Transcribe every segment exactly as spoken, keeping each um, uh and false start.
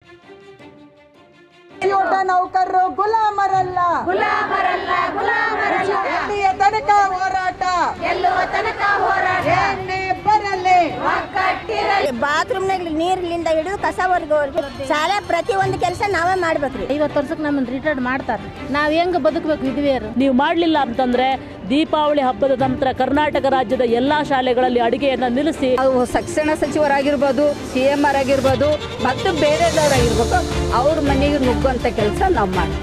ನೌಕರರು ಗುಲಾಮರಲ್ಲ ಗುಲಾಮರಲ್ಲ ಗುಲಾಮರಲ್ಲ ಎಲ್ಲಿಯ ತನಕ ಹೋರಾಟ ಗೆಲ್ಲುವ ತನಕ ಹೋರಾಟ ಏನೇ ಬರಲಿ ಒಗ್ಗಟ್ಟಿರಲಿ. ಬಾತ್ರೂಮ್ನಾಗ ನೀರ್ಲಿಂದ ಹಿಡಿದು ಕಸವರ್ಗವರೆಗೂ ಶಾಲೆ ಪ್ರತಿ ಒಂದು ಕೆಲಸ ನಾವೇ ಮಾಡ್ಬೇಕ್ರಿ. ಐವತ್ತು ವರ್ಷಕ್ಕೆ ನಮ್ಮನ್ನು ರಿಟೈರ್ಡ್ ಮಾಡ್ತಾರೆ. ನಾವು ಹೆಂಗೆ ಬದುಕಬೇಕು ವಿಧವೆಯರು? ನೀವು ಮಾಡಲಿಲ್ಲ ಅಂತಂದ್ರೆ ದೀಪಾವಳಿ ಹಬ್ಬದ ನಂತರ ಕರ್ನಾಟಕ ರಾಜ್ಯದ ಎಲ್ಲಾ ಶಾಲೆಗಳಲ್ಲಿ ಅಡುಗೆಯನ್ನ ನಿಲ್ಲಿಸಿ ಶಿಕ್ಷಣ ಸಚಿವರಾಗಿರ್ಬೋದು, ಸಿ ಎಂ ಆರ್ ಆಗಿರ್ಬೋದು ಮತ್ತು ಬೇರೆದವರಾಗಿರ್ಬೇಕು, ಅವ್ರ ಮನೆಗೆ ನುಗ್ಗುವಂಥ ಕೆಲಸ ನಾವು ಮಾಡ್ತೀವಿ.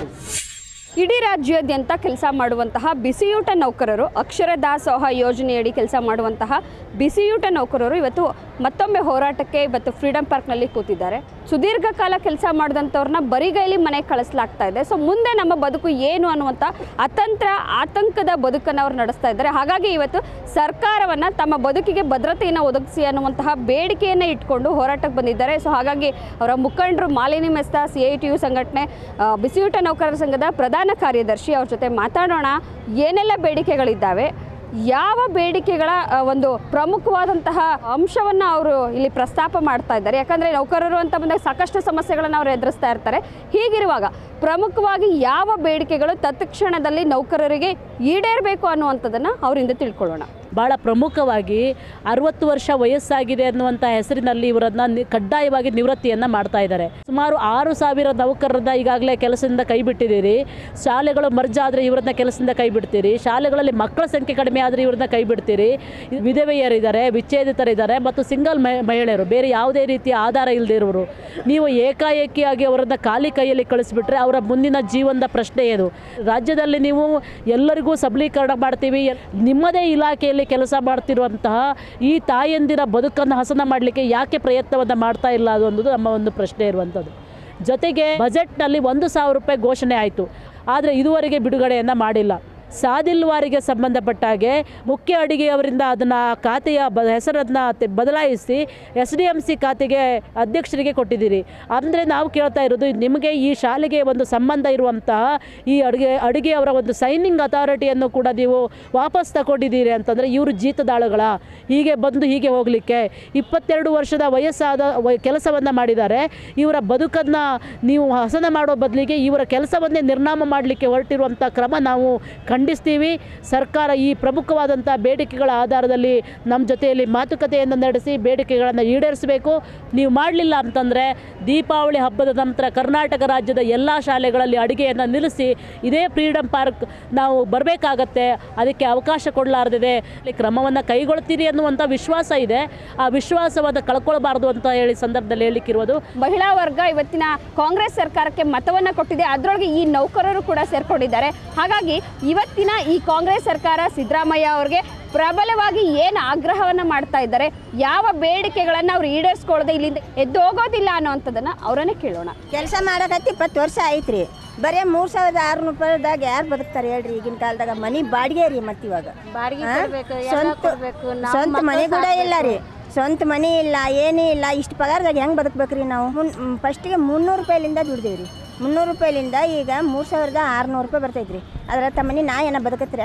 ಇಡೀ ರಾಜ್ಯಾದ್ಯಂತ ಕೆಲಸ ಮಾಡುವಂತಹ ಬಿಸಿಯೂಟ ನೌಕರರು, ಅಕ್ಷರ ದಾಸೋಹ ಯೋಜನೆಯಡಿ ಕೆಲಸ ಮಾಡುವಂತಹ ಬಿಸಿಯೂಟ ನೌಕರರು ಇವತ್ತು ಮತ್ತೊಮ್ಮೆ ಹೋರಾಟಕ್ಕೆ ಇವತ್ತು ಫ್ರೀಡಂ ಪಾರ್ಕ್ನಲ್ಲಿ ಕೂತಿದ್ದಾರೆ. ಸುದೀರ್ಘ ಕಾಲ ಕೆಲಸ ಮಾಡಿದಂಥವ್ರನ್ನ ಬರಿಗೈಲಿ ಮನೆಗೆ ಕಳಿಸ್ಲಾಗ್ತಾ ಇದೆ. ಸೊ ಮುಂದೆ ನಮ್ಮ ಬದುಕು ಏನು ಅನ್ನುವಂಥ ಅತಂತ್ರ ಆತಂಕದ ಬದುಕನ್ನು ಅವ್ರು ನಡೆಸ್ತಾ ಇದ್ದಾರೆ. ಹಾಗಾಗಿ ಇವತ್ತು ಸರ್ಕಾರವನ್ನು ತಮ್ಮ ಬದುಕಿಗೆ ಭದ್ರತೆಯನ್ನು ಒದಗಿಸಿ ಅನ್ನುವಂತಹ ಬೇಡಿಕೆಯನ್ನು ಇಟ್ಕೊಂಡು ಹೋರಾಟಕ್ಕೆ ಬಂದಿದ್ದಾರೆ. ಸೊ ಹಾಗಾಗಿ ಅವರ ಮುಖಂಡರು Malini Mesta, C I T U ಸಂಘಟನೆ, ಬಿಸಿಯೂಟ ನೌಕರರ ಸಂಘದ ಪ್ರಧಾನ ಕಾರ್ಯದರ್ಶಿ, ಅವ್ರ ಜೊತೆ ಮಾತಾಡೋಣ. ಏನೆಲ್ಲ ಬೇಡಿಕೆಗಳಿದ್ದಾವೆ, ಯಾವ ಬೇಡಿಕೆಗಳ ಒಂದು ಪ್ರಮುಖವಾದಂತಹ ಅಂಶವನ್ನು ಅವರು ಇಲ್ಲಿ ಪ್ರಸ್ತಾಪ ಮಾಡ್ತಾ ಇದ್ದಾರೆ. ಯಾಕಂದರೆ ನೌಕರರು ಅಂತ ಬಂದಾಗ ಸಾಕಷ್ಟು ಸಮಸ್ಯೆಗಳನ್ನು ಅವರು ಎದುರಿಸ್ತಾ ಇರ್ತಾರೆ. ಹೀಗಿರುವಾಗ ಪ್ರಮುಖವಾಗಿ ಯಾವ ಬೇಡಿಕೆಗಳು ತತ್ಕ್ಷಣದಲ್ಲಿ ನೌಕರರಿಗೆ ಈಡೇರಬೇಕು ಅನ್ನುವಂಥದ್ದನ್ನು ಅವರಿಂದ ತಿಳ್ಕೊಳ್ಳೋಣ. ಭಾಳ ಪ್ರಮುಖವಾಗಿ ಅರವತ್ತು ವರ್ಷ ವಯಸ್ಸಾಗಿದೆ ಅನ್ನುವಂಥ ಹೆಸರಿನಲ್ಲಿ ಇವರನ್ನ ಕಡ್ಡಾಯವಾಗಿ ನಿವೃತ್ತಿಯನ್ನು ಮಾಡ್ತಾ ಇದ್ದಾರೆ. ಸುಮಾರು ಆರು ಸಾವಿರ ನೌಕರರನ್ನ ಈಗಾಗಲೇ ಕೆಲಸದಿಂದ ಕೈ ಬಿಟ್ಟಿದ್ದೀರಿ. ಶಾಲೆಗಳು ಮರ್ಜ್ ಆದರೆ ಇವರನ್ನ ಕೆಲಸದಿಂದ ಕೈ ಬಿಡ್ತೀರಿ. ಶಾಲೆಗಳಲ್ಲಿ ಮಕ್ಕಳ ಸಂಖ್ಯೆ ಕಡಿಮೆ ಆದರೆ ಇವ್ರನ್ನ ಕೈ ಬಿಡ್ತೀರಿ. ವಿಧವೆಯರಿದ್ದಾರೆ, ವಿಚ್ಛೇದಿತರಿದ್ದಾರೆ ಮತ್ತು ಸಿಂಗಲ್ ಮಹಿಳೆಯರು, ಬೇರೆ ಯಾವುದೇ ರೀತಿಯ ಆಧಾರ ಇಲ್ಲದೆ ಇರೋರು. ನೀವು ಏಕಾಏಕಿಯಾಗಿ ಅವರನ್ನ ಖಾಲಿ ಕೈಯಲ್ಲಿ ಕಳಿಸ್ಬಿಟ್ರೆ ಅವರ ಮುಂದಿನ ಜೀವನದ ಪ್ರಶ್ನೆ ಏನು? ರಾಜ್ಯದಲ್ಲಿ ನೀವು ಎಲ್ಲರಿಗೂ ಸಬಲೀಕರಣ ಮಾಡ್ತೀವಿ, ನಿಮ್ಮದೇ ಇಲಾಖೆಯಲ್ಲಿ ಕೆಲಸ ಮಾಡ್ತಿರುವಂತಹ ಈ ತಾಯಂದಿರ ಬದುಕನ್ನು ಹಸನ ಮಾಡಲಿಕ್ಕೆ ಯಾಕೆ ಪ್ರಯತ್ನವನ್ನು ಮಾಡ್ತಾ ಇಲ್ಲ ಅನ್ನೋದು ನಮ್ಮ ಒಂದು ಪ್ರಶ್ನೆ ಇರುವಂಥದ್ದು. ಜೊತೆಗೆ ಬಜೆಟ್ನಲ್ಲಿ ಒಂದು ಸಾವಿರ ರೂಪಾಯಿ ಘೋಷಣೆ ಆಯಿತು, ಆದರೆ ಇದುವರೆಗೆ ಬಿಡುಗಡೆಯನ್ನು ಮಾಡಿಲ್ಲ. ಸಾದಿಲ್ವಾರಿಗೆ ಸಂಬಂಧಪಟ್ಟಾಗೆ ಮುಖ್ಯ ಅಡಿಗೆಯವರಿಂದ ಅದನ್ನು ಖಾತೆಯ ಬ ಹೆಸರನ್ನು ಬದಲಾಯಿಸಿ ಎಸ್ ಡಿ ಎಮ್ ಸಿ ಖಾತೆಗೆ ಅಧ್ಯಕ್ಷರಿಗೆ ಕೊಟ್ಟಿದ್ದೀರಿ. ಅಂದರೆ ನಾವು ಕೇಳ್ತಾ ಇರೋದು, ನಿಮಗೆ ಈ ಶಾಲೆಗೆ ಒಂದು ಸಂಬಂಧ ಇರುವಂತಹ ಈ ಅಡುಗೆ ಅಡುಗೆಯವರ ಒಂದು ಸೈನಿಂಗ್ ಅಥಾರಿಟಿಯನ್ನು ಕೂಡ ನೀವು ವಾಪಸ್ ತಗೊಂಡಿದ್ದೀರಿ ಅಂತಂದರೆ ಇವರು ಜೀತದಾಳುಗಳ ಹೀಗೆ ಬಂದು ಹೀಗೆ ಹೋಗಲಿಕ್ಕೆ ಇಪ್ಪತ್ತೆರಡು ವರ್ಷದ ವಯಸ್ಸಾದ ಕೆಲಸವನ್ನು ಮಾಡಿದ್ದಾರೆ. ಇವರ ಬದುಕನ್ನು ನೀವು ಹಸನ ಮಾಡೋ ಬದಲಿಗೆ ಇವರ ಕೆಲಸವನ್ನೇ ನಿರ್ನಾಮ ಮಾಡಲಿಕ್ಕೆ ಹೊರಟಿರುವಂಥ ಕ್ರಮ ನಾವು ಖಂಡಿಸ್ತೀವಿ. ಸರ್ಕಾರ ಈ ಪ್ರಮುಖವಾದಂಥ ಬೇಡಿಕೆಗಳ ಆಧಾರದಲ್ಲಿ ನಮ್ಮ ಜೊತೆಯಲ್ಲಿ ಮಾತುಕತೆಯನ್ನು ನಡೆಸಿ ಬೇಡಿಕೆಗಳನ್ನು ಈಡೇರಿಸಬೇಕು. ನೀವು ಮಾಡಲಿಲ್ಲ ಅಂತಂದರೆ ದೀಪಾವಳಿ ಹಬ್ಬದ ನಂತರ ಕರ್ನಾಟಕ ರಾಜ್ಯದ ಎಲ್ಲ ಶಾಲೆಗಳಲ್ಲಿ ಅಡುಗೆಯನ್ನು ನಿಲ್ಲಿಸಿ ಇದೇ ಫ್ರೀಡಂ ಪಾರ್ಕ್ ನಾವು ಬರಬೇಕಾಗತ್ತೆ. ಅದಕ್ಕೆ ಅವಕಾಶ ಕೊಡಲಾರದಿದೆ, ಕ್ರಮವನ್ನು ಕೈಗೊಳ್ತೀರಿ ಅನ್ನುವಂಥ ವಿಶ್ವಾಸ ಇದೆ. ಆ ವಿಶ್ವಾಸವನ್ನು ಕಳ್ಕೊಳ್ಬಾರ್ದು ಅಂತ ಹೇಳಿ ಸಂದರ್ಭದಲ್ಲಿ ಹೇಳಿಕ್ಕಿರೋದು. ಮಹಿಳಾ ವರ್ಗ ಇವತ್ತಿನ ಕಾಂಗ್ರೆಸ್ ಸರ್ಕಾರಕ್ಕೆ ಮತವನ್ನು ಕೊಟ್ಟಿದೆ, ಅದರೊಳಗೆ ಈ ನೌಕರರು ಕೂಡ ಸೇರ್ಕೊಂಡಿದ್ದಾರೆ. ಹಾಗಾಗಿ ಇವತ್ತಿನ ಈ ಕಾಂಗ್ರೆಸ್ ಸರ್ಕಾರ ಸಿದ್ದರಾಮಯ್ಯ ಅವರಿಗೆ ಪ್ರಬಲವಾಗಿ ಏನು ಆಗ್ರಹವನ್ನು ಮಾಡ್ತಾ ಇದ್ದಾರೆ, ಯಾವ ಬೇಡಿಕೆಗಳನ್ನು ಅವ್ರು ಈಡೇರಿಸ್ಕೊಳ್ಳದೆ ಇಲ್ಲಿಂದ ಎದ್ದು ಹೋಗೋದಿಲ್ಲ ಅನ್ನೋವಂಥದ್ದನ್ನು ಅವರನ್ನೇ ಕೇಳೋಣ. ಕೆಲಸ ಮಾಡೋಕತ್ತಿ ಇಪ್ಪತ್ತು ವರ್ಷ ಆಯ್ತು ರೀ, ಬರೀ ಮೂರು ಸಾವಿರದ ಆರುನೂರು ರೂಪಾಯಿದಾಗ ಯಾರು ಬದುಕ್ತಾರೆ ಹೇಳ್ರಿ? ಈಗಿನ ಕಾಲದಾಗ ಮನೆ ಬಾಡಿಗೆ ರೀ, ಮತ್ತು ಇವಾಗ ಸ್ವಂತ ಸ್ವಂತ ಮನೆ ಕೂಡ ಇಲ್ಲ ರೀ, ಸ್ವಂತ ಮನೆ ಇಲ್ಲ, ಏನೇ ಇಲ್ಲ. ಇಷ್ಟು ಪಗಾರದಾಗ ಹೆಂಗೆ ಬದುಕ್ಬೇಕ್ರಿ ನಾವು? ಮುನ್ ಫಸ್ಟಿಗೆ ಮುನ್ನೂರು ರೂಪಾಯಿಲಿಂದ ದುಡ್ದೇವೆ ರೀ. ಮುನ್ನೂರು ರೂಪಾಯಿಲಿಂದ ಈಗ ಮೂರು ಸಾವಿರದ ಆರುನೂರು ರೂಪಾಯಿ ಬರ್ತೈತ್ರಿ. ಅದ್ರ ತಮ್ಮನಿ ನಾ ಏನ ಬದುಕತ್ರ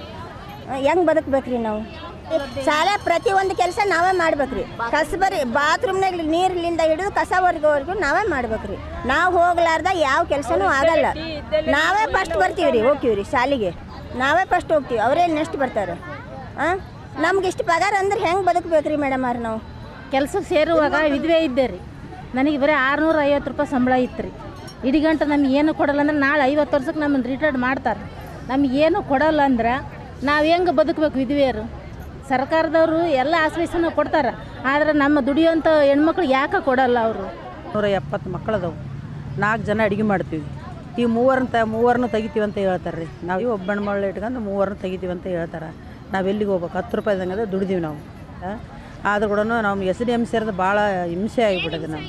ಹೆಂಗೆ ಬದುಕ್ಬೇಕ್ರಿ ನಾವು? ಶಾಲೆ ಪ್ರತಿ ಒಂದು ಕೆಲಸ ನಾವೇ ಮಾಡ್ಬೇಕ್ರಿ. ಕಸಬರಿ ಬಾತ್ರೂಮ್ನಾಗ ನೀರ್ಲಿಂದ ಹಿಡಿದು ಕಸವರ್ಗವರೆಗೂ ನಾವೇ ಮಾಡ್ಬೇಕ್ರಿ. ನಾವು ಹೋಗ್ಲಾರ್ದ ಯಾವ ಕೆಲಸನೂ ಆಗಲ್ಲ. ನಾವೇ ಫಸ್ಟ್ ಬರ್ತೀವಿ ರೀ, ಹೋಗ್ತೀವಿ ರೀ ಶಾಲೆಗೆ, ನಾವೇ ಫಸ್ಟ್ ಹೋಗ್ತೀವಿ, ಅವರೇ ನೆಕ್ಸ್ಟ್ ಬರ್ತಾರೆ. ಹಾಂ, ನಮ್ಗೆ ಇಷ್ಟು ಪಗಾರ ಅಂದ್ರೆ ಹೆಂಗೆ ಬದುಕಬೇಕ್ರಿ ಮೇಡಮ್ ಅವ್ರು? ನಾವು ಕೆಲಸಕ್ಕೆ ಸೇರುವಾಗ ವಿಧವೆ ಇದ್ದೆ ರೀ, ನನಗೆ ಬರೀ ಆರುನೂರ ಐವತ್ತು ರೂಪಾಯಿ ಸಂಬಳ ಇತ್ತು ರೀ. ಇಡೀ ಗಂಟೆ ನಮ್ಗೆ ಏನು ಕೊಡಲ್ಲ ಅಂದ್ರೆ ನಾಳೆ ಐವತ್ತು ವರ್ಷಕ್ಕೆ ನಮ್ಮನ್ನು ರಿಟೈರ್ಡ್ ಮಾಡ್ತಾರೆ. ನಮಗೇನು ಕೊಡಲ್ಲ ಅಂದ್ರೆ ನಾವು ಹೆಂಗೆ ಬದುಕಬೇಕು ವಿಧವೆಯರು? ಸರ್ಕಾರದವರು ಎಲ್ಲ ಆಶ್ವಾಸನೆ ಕೊಡ್ತಾರೆ, ಆದರೆ ನಮ್ಮ ದುಡಿಯೋಂಥ ಹೆಣ್ಮಕ್ಳು ಯಾಕೆ ಕೊಡಲ್ಲ ಅವರು? ನೂರ ಎಪ್ಪತ್ತು ಮಕ್ಕಳದವು, ನಾಲ್ಕು ಜನ ಅಡುಗೆ ಮಾಡ್ತೀವಿ. ಈ ಮೂವರನ್ನ ತ ಮೂವರನ್ನು ತೆಗಿತೀವಿ ಅಂತ ಹೇಳ್ತಾರೆ ರೀ. ನಾವು ಒಬ್ಬ ಹೆಣ್ಮಗಳು ಇಟ್ಕೊಂಡು ಮೂವರನ್ನು ತೆಗಿತೀವಿ ಅಂತ ಹೇಳ್ತಾರೆ. ನಾವು ಎಲ್ಲಿಗೆ ಹೋಗ್ಬೇಕು? ಹತ್ತು ರೂಪಾಯಿದಂಗೆ ದುಡಿದೀವಿ ನಾವು. ಆದರೂ ಕೂಡ ನಮ್ಮ ಎಸ್ ಡಿ ಎಮ್ ಸೇರಿದ ಭಾಳ ಹಿಂಸೆ ಆಗಿಬಿಟ್ಟಿದೆ. ನಾವು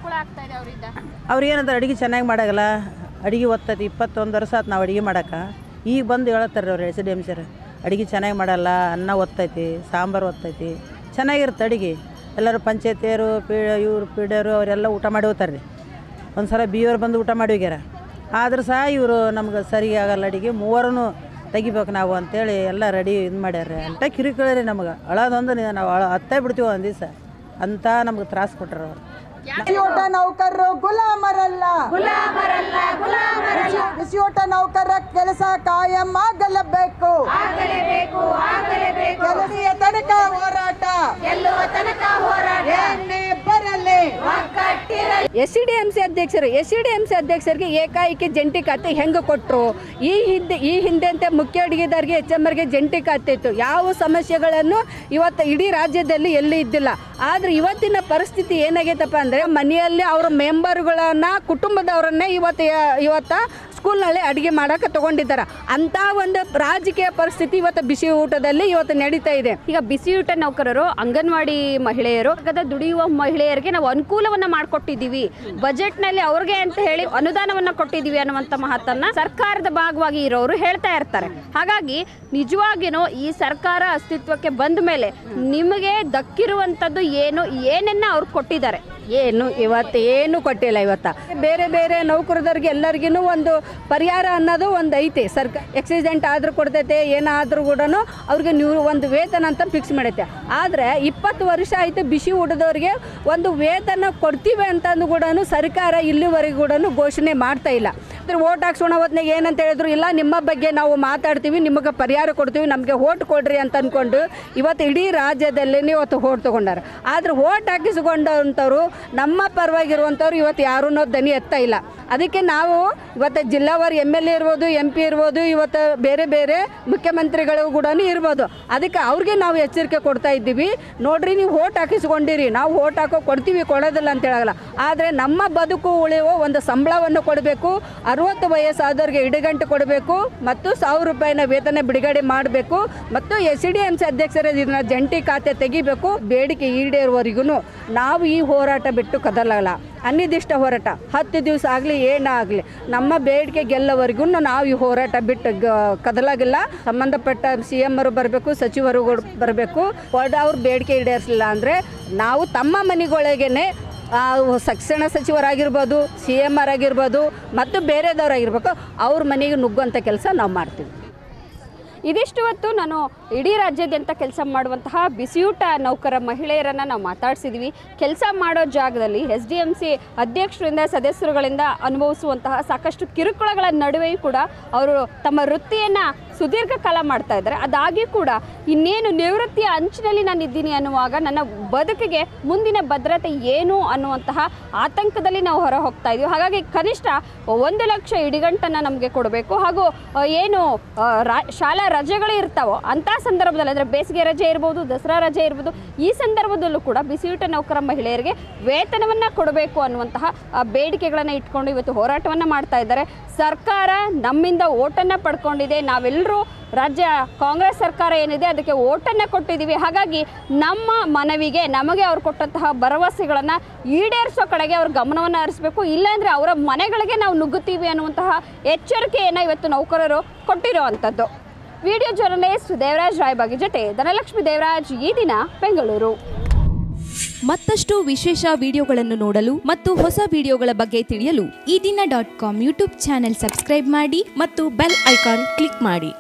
ಅವ್ರು ಏನಂತಾರೆ, ಅಡುಗೆ ಚೆನ್ನಾಗಿ ಮಾಡೋಲ್ಲ, ಅಡುಗೆ ಒತ್ತೈತಿ. ಇಪ್ಪತ್ತೊಂದು ವರ್ಷ ಆಯ್ತು ನಾವು ಅಡುಗೆ ಮಾಡೋಕೆ. ಈಗ ಬಂದು ಹೇಳ್ತಾರೆ ಅವ್ರು ಎಸ್ ಡಿ ಎಮ್ ಸೇರಿ, ಅಡುಗೆ ಚೆನ್ನಾಗಿ ಮಾಡಲ್ಲ, ಅನ್ನ ಒತ್ತೈತಿ, ಸಾಂಬಾರು ಒತ್ತೈತಿ, ಚೆನ್ನಾಗಿರುತ್ತೆ ಅಡುಗೆ. ಎಲ್ಲರೂ ಪಂಚಾಯತಿಯರು, ಪಿ ಇವರು ಪಿ ಡಿ ಅವರು ಅವರೆಲ್ಲ ಊಟ ಮಾಡಿ ಹೋಗ್ತಾರೆ ರೀ. ಒಂದು ಸಲ ಬಿ ಅವ್ರು ಬಂದು ಊಟ ಮಾಡಿ ಹೋಗ್ಯಾರ. ಆದರೂ ಸಹ ಇವರು ನಮ್ಗೆ ಸರಿಗೆ ಆಗಲ್ಲ ಅಡುಗೆ, ಮೂವರೂ ತೆಗಿಬೇಕು ನಾವು ಅಂತೇಳಿ ಎಲ್ಲ ರೆಡಿ ಇದು ಮಾಡ್ಯಾರ. ಅಂತ ಕಿರಿಕಿರಿ ನಮಗೆ ಅಳೋದೊಂದು ನಾವು ಅಳ ಹತ್ತೇ ಬಿಡ್ತೀವಿ ಒಂದು ದಿವಸ ಅಂತ ನಮ್ಗೆ ತ್ರಾಸು ಕೊಟ್ಟರು ಅವರು. ನೌಕರರು ಗುಲಾಮ ನೌಕರರ ಕೆಲಸ ಕಾಯಂ ಆಗಲೇಬೇಕು. ಕೆಲಸದ ತನಕ ಹೋರಾಟ ಗೆಲ್ಲುವ ತನಕ ಹೋರಾಟ ಏನೇ ಬರಲಿ. S C D M C ಅಧ್ಯಕ್ಷರು S C D M C ಅಧ್ಯಕ್ಷರಿಗೆ ಏಕಾಏಕಿ ಜಂಟಿ ಖಾತೆ ಹೆಂಗೆ ಕೊಟ್ಟರು? ಈ ಹಿಂದೆ ಈ ಹಿಂದೆ ಅಂತ ಮುಖ್ಯ ಅಡುಗೆದಾರಿಗೆ ಎಚ್ ಎಮ್ ಆರ್ಗೆ ಜಂಟಿ ಖಾತೆ ಇತ್ತು. ಯಾವ ಸಮಸ್ಯೆಗಳನ್ನು ಇವತ್ತು ಇಡೀ ರಾಜ್ಯದಲ್ಲಿ ಎಲ್ಲಿ ಇದ್ದಿಲ್ಲ. ಆದರೆ ಇವತ್ತಿನ ಪರಿಸ್ಥಿತಿ ಏನಾಗೈತಪ್ಪ ಅಂದರೆ ಮನೆಯಲ್ಲಿ ಅವರ ಮೆಂಬರ್ಗಳನ್ನ ಕುಟುಂಬದವರನ್ನೇ ಇವತ್ತು ಇವತ್ತು ಸ್ಕೂಲ್ನಲ್ಲಿ ಅಡುಗೆ ಮಾಡೋಕೆ ತೊಗೊಂಡಿದ್ದಾರೆ. ಅಂಥ ಒಂದು ರಾಜಕೀಯ ಪರಿಸ್ಥಿತಿ ಇವತ್ತು ಬಿಸಿ ಊಟದಲ್ಲಿ ಇವತ್ತು ನಡೀತಾ ಇದೆ. ಈಗ ಬಿಸಿ ಊಟ ನೌಕರರು ಅಂಗನವಾಡಿ ಮಹಿಳೆಯರು ಆಗದ ದುಡಿಯುವ ಮಹಿಳೆಯರಿಗೆ ನಾವು ಅನುಕೂಲವನ್ನು ಮಾಡಿಕೊಟ್ಟಿದ್ದೀವಿ, ಬಜೆಟ್ನಲ್ಲಿ ಅವ್ರಿಗೆ ಅಂತ ಹೇಳಿ ಅನುದಾನವನ್ನು ಕೊಟ್ಟಿದ್ದೀವಿ ಅನ್ನುವಂಥ ಮಾತನ್ನು ಸರ್ಕಾರದ ಭಾಗವಾಗಿ ಇರೋರು ಹೇಳ್ತಾ ಇರ್ತಾರೆ. ಹಾಗಾಗಿ ನಿಜವಾಗಿಯೂ ಈ ಸರ್ಕಾರ ಅಸ್ತಿತ್ವಕ್ಕೆ ಬಂದ ಮೇಲೆ ನಿಮಗೆ ದಕ್ಕಿರುವಂಥದ್ದು ಏನು, ಏನನ್ನ ಅವ್ರು ಕೊಟ್ಟಿದ್ದಾರೆ? ಏನು ಇವತ್ತು ಏನು ಕೊಟ್ಟಿಲ್ಲ. ಇವತ್ತು ಬೇರೆ ಬೇರೆ ನೌಕರರಿಗೆ ಎಲ್ಲರಿಗೂ ಒಂದು ಪರಿಹಾರ ಅನ್ನೋದು ಒಂದು ಐತೆ. ಸರ್ಕಾರ ಆಕ್ಸಿಡೆಂಟ್ ಆದರೂ ಕೊಡ್ತೈತೆ, ಏನಾದರೂ ಕೂಡ ಅವ್ರಿಗೆ ನೀವು ಒಂದು ವೇತನ ಅಂತ ಫಿಕ್ಸ್ ಮಾಡೈತೆ. ಆದರೆ ಇಪ್ಪತ್ತು ವರ್ಷ ಆಯಿತು ಬಿಸಿ ಊಟದವ್ರಿಗೆ ಒಂದು ವೇತನ ಕೊಡ್ತೀವಿ ಅಂತಂದು ಕೂಡ ಸರ್ಕಾರ ಇಲ್ಲಿವರೆಗೂ ಕೂಡ ಘೋಷಣೆ ಮಾಡ್ತಾ ಇಲ್ಲ. ಅದ್ರ ಓಟ್ ಹಾಕ್ಸೋಣ ಹೊತ್ನಾಗ ಏನಂತ ಹೇಳಿದ್ರು, ಇಲ್ಲ ನಿಮ್ಮ ಬಗ್ಗೆ ನಾವು ಮಾತಾಡ್ತೀವಿ, ನಿಮಗೆ ಪರಿಹಾರ ಕೊಡ್ತೀವಿ, ನಮಗೆ ಓಟ್ ಕೊಡ್ರಿ ಅಂತ ಅಂದ್ಕೊಂಡು ಇವತ್ತು ಇಡೀ ರಾಜ್ಯದಲ್ಲಿ ಇವತ್ತು ಓಟ್ ತೊಗೊಂಡಾರೆ. ಆದರೆ ಓಟ್ ಹಾಕಿಸ್ಕೊಂಡಂಥವ್ರು ನಮ್ಮ ಪರವಾಗಿರುವಂಥವ್ರು ಇವತ್ತು ಯಾರೂ ದನಿ ಎತ್ತಾ ಇಲ್ಲ. ಅದಕ್ಕೆ ನಾವು ಇವತ್ತು ಜಿಲ್ಲಾವಾರು ಎಮ್ ಎಲ್ ಎ ಇರ್ಬೋದು, ಎಂ ಪಿ ಇರ್ಬೋದು, ಇವತ್ತು ಬೇರೆ ಬೇರೆ ಮುಖ್ಯಮಂತ್ರಿಗಳು ಕೂಡ ಇರ್ಬೋದು. ಅದಕ್ಕೆ ಅವ್ರಿಗೆ ನಾವು ಎಚ್ಚರಿಕೆ ಕೊಡ್ತಾ ಇದ್ದೀವಿ, ನೋಡ್ರಿ ನೀವು ಓಟ್ ಹಾಕಿಸ್ಕೊಂಡಿರಿ, ನಾವು ಓಟ್ ಹಾಕೋ ಕೊಡ್ತೀವಿ, ಕೊಡೋದಿಲ್ಲ ಅಂತ ಹೇಳಲ್ಲ. ಆದರೆ ನಮ್ಮ ಬದುಕು ಉಳಿಯುವ ಒಂದು ಸಂಬಳವನ್ನು ಕೊಡಬೇಕು, ಅರುವತ್ತು ವಯಸ್ಸಾದವ್ರಿಗೆ ಇಡಗಂಟು ಕೊಡಬೇಕು, ಮತ್ತು ಸಾವಿರ ರೂಪಾಯಿನ ವೇತನ ಬಿಡುಗಡೆ ಮಾಡಬೇಕು, ಮತ್ತು ಎಸ್ ಡಿ ಎಂ ಸಿ ಅಧ್ಯಕ್ಷರ ಇದನ್ನ ಜಂಟಿ ಖಾತೆ ತೆಗಿಬೇಕು. ಬೇಡಿಕೆ ಈಡೇರುವವರೆಗೂ ನಾವು ಈ ಹೋರಾಟ ಬಿಟ್ಟು ಕದಲಲ್ಲ. ಅನಿರ್ದಿಷ್ಟ ಹೋರಾಟ ಹತ್ತು ದಿವಸ ಆಗಲಿ ಏನಾಗಲಿ ನಮ್ಮ ಬೇಡಿಕೆ ಗೆಲ್ಲವರೆಗೂ ನಾವು ಈ ಹೋರಾಟ ಬಿಟ್ಟು ಕದಲಾಗಿಲ್ಲ. ಸಂಬಂಧಪಟ್ಟ ಸಿ ಎಮ್ ಅವರು ಬರಬೇಕು, ಸಚಿವರುಗಳು ಬರಬೇಕು. ಅವ್ರ ಬೇಡಿಕೆ ಈಡೇರಿಸಲಿಲ್ಲ ಅಂದರೆ ನಾವು ತಮ್ಮ ಮನೆಗೊಳಗೇನೆ ಶಿಕ್ಷಣ ಸಚಿವರಾಗಿರ್ಬೋದು, ಸಿ ಎಮ್ ಆರ್ ಆಗಿರ್ಬೋದು, ಮತ್ತು ಬೇರೆದವರಾಗಿರ್ಬೇಕು, ಅವ್ರ ಮನೆಗೆ ನುಗ್ಗುವಂಥ ಕೆಲಸ ನಾವು ಮಾಡ್ತೀವಿ. ಇದಿಷ್ಟು ಹೊತ್ತು ನಾನು ಇಡೀ ರಾಜ್ಯಾದ್ಯಂತ ಕೆಲಸ ಮಾಡುವಂತಹ ಬಿಸಿಯೂಟ ನೌಕರ ಮಹಿಳೆಯರನ್ನು ನಾವು ಮಾತಾಡಿಸಿದ್ವಿ. ಕೆಲಸ ಮಾಡೋ ಜಾಗದಲ್ಲಿ ಎಸ್ ಡಿ ಎಂ ಸಿ ಅಧ್ಯಕ್ಷರಿಂದ ಸದಸ್ಯರುಗಳಿಂದ ಅನುಭವಿಸುವಂತಹ ಸಾಕಷ್ಟು ಕಿರುಕುಳಗಳ ನಡುವೆಯೂ ಕೂಡ ಅವರು ತಮ್ಮ ವೃತ್ತಿಯನ್ನು ಸುದೀರ್ಘ ಕಾಲ ಮಾಡ್ತಾ ಇದ್ದಾರೆ. ಅದಾಗಿ ಕೂಡ ಇನ್ನೇನು ನಿವೃತ್ತಿಯ ಅಂಚಿನಲ್ಲಿ ನಾನು ಇದ್ದೀನಿ ಅನ್ನುವಾಗ ನನ್ನ ಬದುಕಿಗೆ ಮುಂದಿನ ಭದ್ರತೆ ಏನು ಅನ್ನುವಂತಹ ಆತಂಕದಲ್ಲಿ ನಾವು ಹೊರ ಹೋಗ್ತಾ ಇದ್ದೀವಿ. ಹಾಗಾಗಿ ಕನಿಷ್ಠ ಒಂದು ಲಕ್ಷ ಇಡಿಗಂಟನ್ನು ನಮಗೆ ಕೊಡಬೇಕು. ಹಾಗೂ ಏನು ಶಾಲಾ ರಜೆಗಳು ಇರ್ತಾವೋ ಅಂಥ ಸಂದರ್ಭದಲ್ಲಿ, ಅಂದರೆ ಬೇಸಿಗೆ ರಜೆ ಇರ್ಬೋದು, ದಸರಾ ರಜೆ ಇರ್ಬೋದು, ಈ ಸಂದರ್ಭದಲ್ಲೂ ಕೂಡ ಬಿಸಿಯೂಟ ನೌಕರ ಮಹಿಳೆಯರಿಗೆ ವೇತನವನ್ನು ಕೊಡಬೇಕು ಅನ್ನುವಂತಹ ಬೇಡಿಕೆಗಳನ್ನು ಇಟ್ಕೊಂಡು ಇವತ್ತು ಹೋರಾಟವನ್ನು ಮಾಡ್ತಾ ಇದ್ದಾರೆ. ಸರ್ಕಾರ ನಮ್ಮಿಂದ ಓಟನ್ನು ಪಡ್ಕೊಂಡಿದೆ, ನಾವೆಲ್ಲರೂ ರಾಜ್ಯ ಕಾಂಗ್ರೆಸ್ ಸರ್ಕಾರ ಏನಿದೆ ಅದಕ್ಕೆ ಓಟನ್ನು ಕೊಟ್ಟಿದ್ದೀವಿ. ಹಾಗಾಗಿ ನಮ್ಮ ಮನವಿಗೆ ನಮಗೆ ಅವ್ರು ಕೊಟ್ಟಂತಹ ಭರವಸೆಗಳನ್ನು ಈಡೇರಿಸೋ ಕಡೆಗೆ ಅವ್ರ ಗಮನವನ್ನು ಹರಿಸಬೇಕು, ಇಲ್ಲಾಂದರೆ ಅವರ ಮನೆಗಳಿಗೆ ನಾವು ನುಗ್ಗುತ್ತೀವಿ ಅನ್ನುವಂತಹ ಎಚ್ಚರಿಕೆಯನ್ನು ಇವತ್ತು ನೌಕರರು ಕೊಟ್ಟಿರೋ ಅಂಥದ್ದು. ವಿಡಿಯೋ ಜರ್ನಲಿಸ್ಟ್ ದೇವರಾಜ್ ರಾಯಬಾಗಿ ಜೊತೆ ಧನಲಕ್ಷ್ಮಿ ದೇವರಾಜ್, ಈ ದಿನ ಬೆಂಗಳೂರು. ಮತ್ತಷ್ಟು ವಿಶೇಷ ವಿಡಿಯೋಗಳನ್ನು ನೋಡಲು ಮತ್ತು ಹೊಸ ವಿಡಿಯೋಗಳ ಬಗ್ಗೆ ತಿಳಿಯಲು Eedina dot com YouTube channel subscribe ಮಾಡಿ ಮತ್ತು ಬೆಲ್ ಐಕಾನ್ ಕ್ಲಿಕ್ ಮಾಡಿ.